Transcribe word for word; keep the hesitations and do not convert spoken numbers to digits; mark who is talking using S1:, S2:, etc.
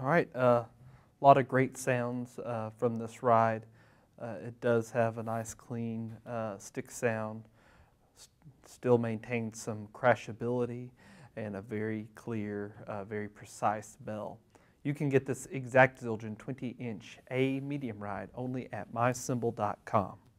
S1: All right, a uh, lot of great sounds uh, from this ride. Uh, it does have a nice clean uh, stick sound, S still maintains some crashability, and a very clear, uh, very precise bell. You can get this exact Zildjian twenty inch A medium ride only at my cymbal dot com.